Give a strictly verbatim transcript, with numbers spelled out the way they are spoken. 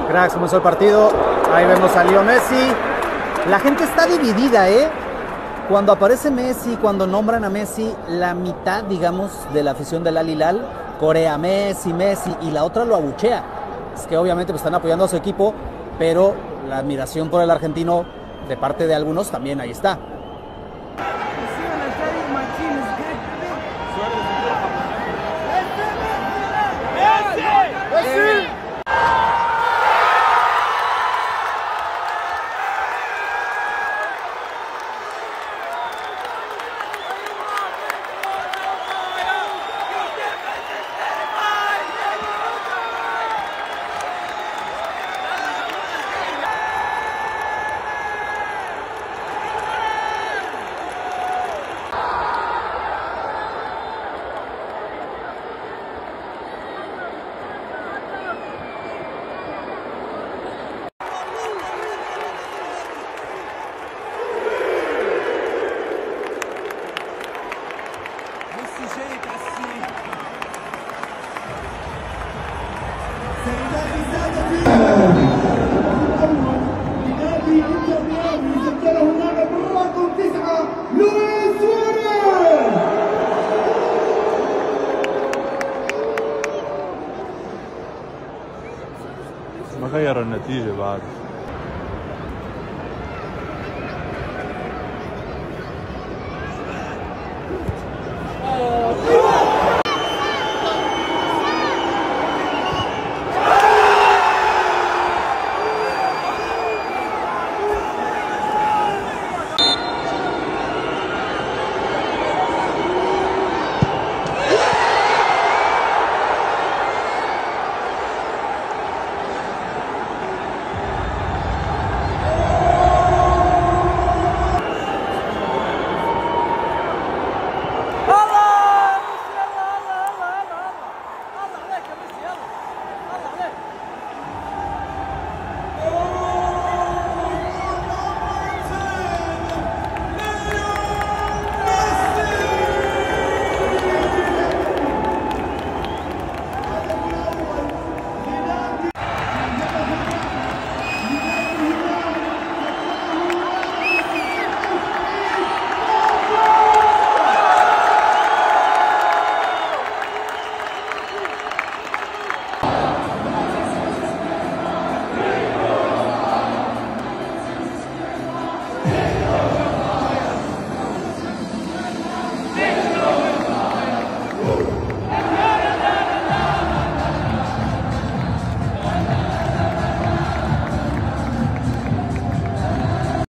Cracks, comenzó el partido. Ahí vemos a Lionel Messi. La gente está dividida, ¿eh? Cuando aparece Messi, cuando nombran a Messi, la mitad, digamos, de la afición del Al-Hilal corea Messi, Messi, y la otra lo abuchea. Es que obviamente pues, están apoyando a su equipo, pero la admiración por el argentino de parte de algunos también ahí está. لنادي انتر ميامي سجله اللاعب الرقم تسعة لويس سواريز. ما غير النتيجة بعد.